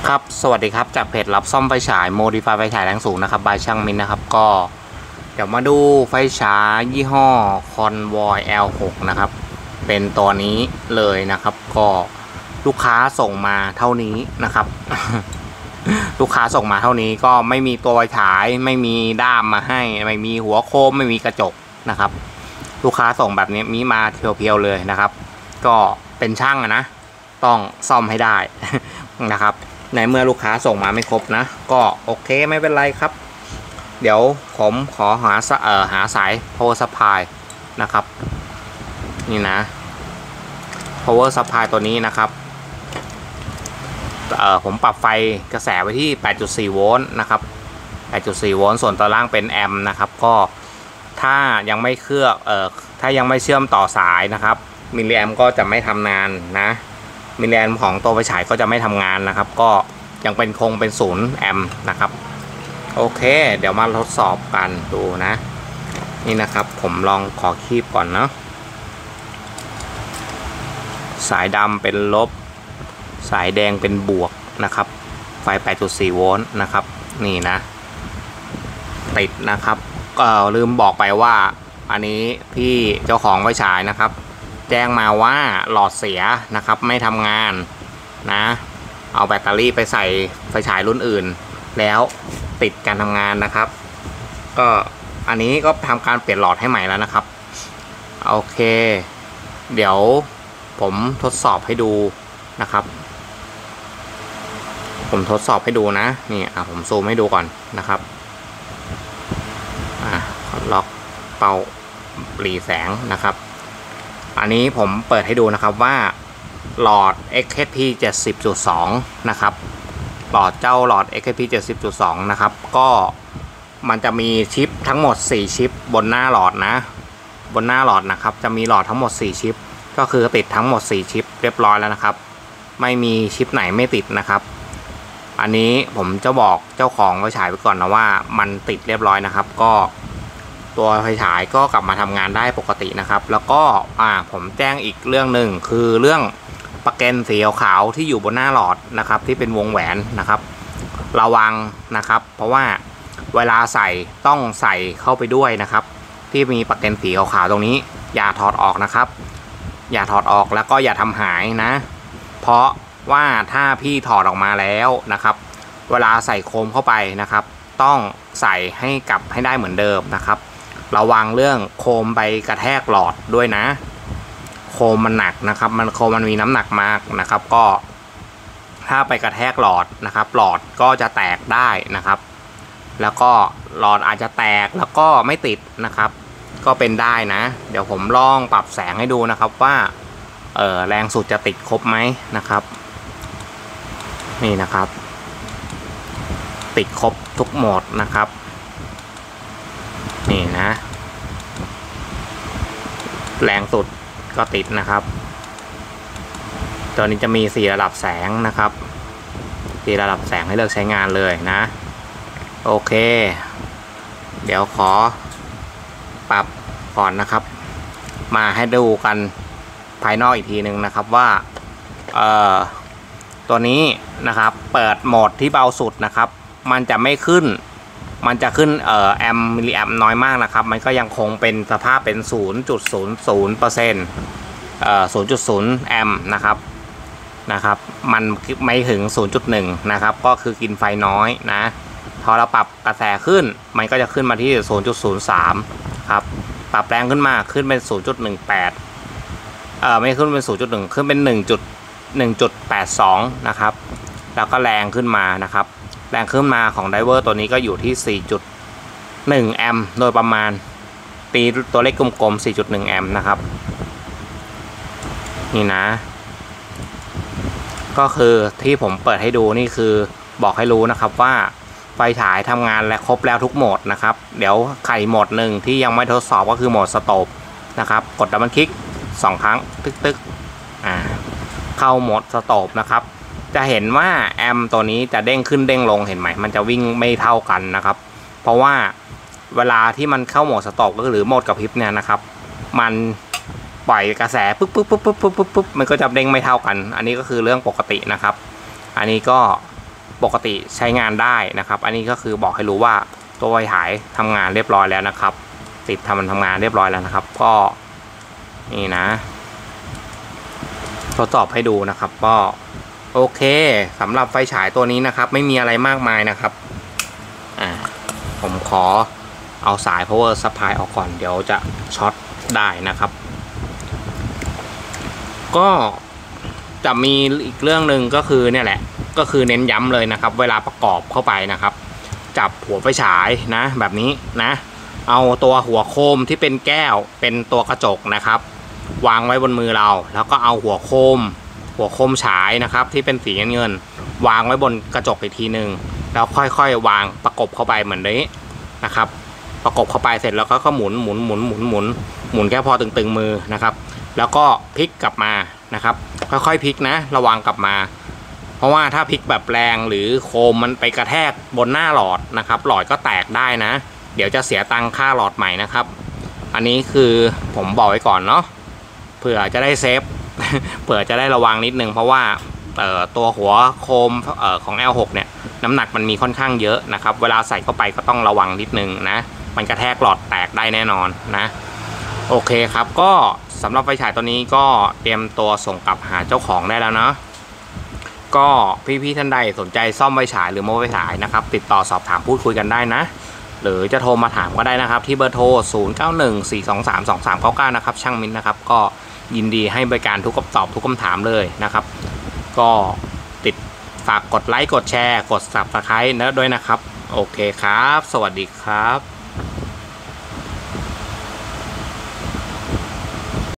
ครับสวัสดีครับจากเพจรับซ่อมไฟฉายโมดิฟายไฟฉายแรงสูงนะครับบายช่างมินนะครับก็เดี๋ยวมาดูไฟฉายยี่ห้อ Convoy L6 นะครับเป็นตัวนี้เลยนะครับก็ลูกค้าส่งมาเท่านี้นะครับ ลูกค้าส่งมาเท่านี้ก็ไม่มีตัวไฟฉายไม่มีด้ามมาให้ไม่มีหัวโคมไม่มีกระจกนะครับลูกค้าส่งแบบนี้มีมาเพียวๆเลยนะครับก็เป็นช่างนะต้องซ่อมให้ได้ นะครับในเมื่อลูกค้าส่งมาไม่ครบนะก็โอเคไม่เป็นไรครับเดี๋ยวผมขอหาสาย power supply นะครับนี่นะ power supply ตัวนี้นะครับผมปรับไฟกระแสไว้ที่ 8.4 โวลต์นะครับ 8.4 โวลต์ส่วนตัวล่างเป็นแอมป์นะครับก็ถ้ายังไม่ถ้ายังไม่เชื่อมต่อสายนะครับมิลลิแอมก็จะไม่ทำงานนะมิลลิแอมของตัวไฟฉายก็จะไม่ทำงานนะครับก็ยังคงเป็น0 แอมป์นะครับโอเคเดี๋ยวมาทดสอบกันดูนะนี่นะครับผมลองขอคีบก่อนเนาะสายดำเป็นลบสายแดงเป็นบวกนะครับไฟ 8.4 โวลต์นะครับนี่นะติดนะครับก็ลืมบอกไปว่าอันนี้พี่เจ้าของไฟฉายนะครับแจ้งมาว่าหลอดเสียนะครับไม่ทำงานนะเอาแบตเตอรี่ไปใส่ไฟฉายรุ่นอื่นแล้วติดการทำงานนะครับก็อันนี้ก็ทำการเปลี่ยนหลอดให้ใหม่แล้วนะครับโอเคเดี๋ยวผมทดสอบให้ดูนะครับผมทดสอบให้ดูนะนี่ผมซูมให้ดูก่อนนะครับล็อกเป่าหลีแสงนะครับอันนี้ผมเปิดให้ดูนะครับว่าหลอด XHP 70.2 นะครับหลอดXHP 70.2 นะครับก็มันจะมีชิปทั้งหมด4ชิปบนหน้าหลอดนะบนหน้าหลอดนะครับจะมีหลอดทั้งหมด4ชิปก็คือติดทั้งหมด4ชิปเรียบร้อยแล้วนะครับไม่มีชิปไหนไม่ติดนะครับอันนี้ผมจะบอกเจ้าของไฟฉายไปก่อนนะว่ามันติดเรียบร้อยนะครับก็ตัวไฟฉายก็กลับมาทำงานได้ปกตินะครับแล้วก็ผมแจ้งอีกเรื่องหนึ่งคือเรื่องปลั๊กเกนสีขาวที่อยู่บนหน้าหลอดนะครับที่เป็นวงแหวนนะครับระวังนะครับเพราะว่าเวลาใส่ต้องใส่เข้าไปด้วยนะครับที่มีปลั๊กเกนสีขาวตรงนี้อย่าถอดออกนะครับอย่าถอดออกแล้วก็อย่าทำหายนะเพราะว่าถ้าพี่ถอดออกมาแล้วนะครับเวลาใส่โคมเข้าไปนะครับต้องใส่ให้กลับให้ได้เหมือนเดิมนะครับระวังเรื่องโคมไปกระแทกหลอดด้วยนะโคมมันหนักนะครับโคมมันมีน้ำหนักมากนะครับก็ถ้าไปกระแทกหลอดนะครับหลอดก็จะแตกได้นะครับแล้วก็หลอดอาจจะแตกแล้วก็ไม่ติดนะครับก็เป็นได้นะเดี๋ยวผมลองปรับแสงให้ดูนะครับว่าแรงสุดจะติดครบไหมนะครับนี่นะครับติดครบทุกโหมดนะครับนี่นะแรงสุดก็ติดนะครับตัวนี้จะมี4ระดับแสงนะครับ4ระดับแสงให้เลือกใช้งานเลยนะโอเคเดี๋ยวขอปรับก่อนนะครับมาให้ดูกันภายนอกอีกทีหนึ่งนะครับว่าตัวนี้นะครับเปิดโหมดที่เบาสุดนะครับมันจะไม่ขึ้นมันจะขึ้นแอมป์มิลลิแอมป์น้อยมากนะครับมันก็ยังคงเป็นสภาพเป็น 0.00% 0.0 แอมป์นะครับมันไม่ถึง 0.1 นะครับก็คือกินไฟน้อยนะพอเราปรับกระแสขึ้นมันก็จะขึ้นมาที่ 0.03 ครับปรับแรงขึ้นมาขึ้นเป็น 0.18 ไม่ขึ้นเป็น 0.1 ขึ้นเป็น 1.82 นะครับแล้วก็แรงขึ้นมานะครับแรงขึ้นมาของไดเวอร์ตัวนี้ก็อยู่ที่ 4.1 แอมป์โดยประมาณตีตัวเลขกลมๆ 4.1 แอมป์นะครับนี่นะก็คือที่ผมเปิดให้ดูนี่คือบอกให้รู้นะครับว่าไฟฉายทำงานและครบแล้วทุกโหมดนะครับเดี๋ยวไข่โหมดหนึ่งที่ยังไม่ทดสอบก็คือโหมดสโตปนะครับกดดับเบิลคลิก2 ครั้งตึกเข้าโหมดสโตปนะครับจะเห็นว่าแอมป์ตัวนี้จะเด้งขึ้นเด้งลงเห็นไหมมันจะวิ่งไม่เท่ากันนะครับเพราะว่าเวลาที่มันเข้าโหมดสต็อปก็หรือโหมดกระพริบเนี่ยนะครับมันปล่อยกระแสปุ๊บมันก็จะเด้งไม่เท่ากันอันนี้ก็คือเรื่องปกตินะครับอันนี้ก็ปกติใช้งานได้นะครับอันนี้ก็คือบอกให้รู้ว่าตัวไฟฉายทำงานเรียบร้อยแล้วนะครับติดทำงานเรียบร้อยแล้วนะครับก็นี่นะทดสอบให้ดูนะครับก็โอเคสำหรับไฟฉายตัวนี้นะครับไม่มีอะไรมากมายนะครับผมขอเอาสาย power supply ออกก่อนเดี๋ยวจะช็อตได้นะครับก็จะมีอีกเรื่องหนึ่งก็คือเนี่ยแหละก็คือเน้นย้ำเลยนะครับเวลาประกอบเข้าไปนะครับจับหัวไฟฉายนะแบบนี้นะเอาตัวหัวโคมที่เป็นแก้วเป็นตัวกระจกนะครับวางไว้บนมือเราแล้วก็เอาหัวโคมฉายนะครับที่เป็นสีเงินวางไว้บนกระจกอีกทีหนึ่งแล้วค่อยๆวางประกบเข้าไปเหมือนนี้นะครับประกบเข้าไปเสร็จแล้วก็หมุนแค่พอตึงๆมือนะครับแล้วก็พลิกกลับมานะครับค่อยๆพลิกนะระวังกลับมาเพราะว่าถ้าพลิกแบบแรงหรือโคมมันไปกระแทกบนหน้าหลอดนะครับหลอดก็แตกได้นะเดี๋ยวจะเสียตังค่าหลอดใหม่นะครับอันนี้คือผมบอกไว้ก่อนเนาะเผื่อจะได้เซฟ เผื่อจะได้ระวังนิดนึงเพราะว่าตัวหัวโคมของ L6 เนี่ยน้ำหนักมันมีค่อนข้างเยอะนะครับเวลาใส่เข้าไปก็ต้องระวังนิดนึงนะมันกระแทกหลอดแตกได้แน่นอนนะโอเคครับก็สำหรับไฟฉายตัวนี้ก็เตรียมตัวส่งกลับหาเจ้าของได้แล้วเนาะก็พี่ๆท่านใดสนใจซ่อมไฟฉายหรือโม้ไฟฉายนะครับติดต่อสอบถามพูดคุยกันได้นะหรือจะโทรมาถามก็ได้นะครับที่เบอร์โทร 0914232399 นะครับช่างมิ้นนะครับก็ยินดีให้บริการตอบทุกคำถามเลยนะครับก็ฝากกดไลค์กดแชร์กด Subscribe นะด้วยนะครับโอเคครับสวัสดีครับ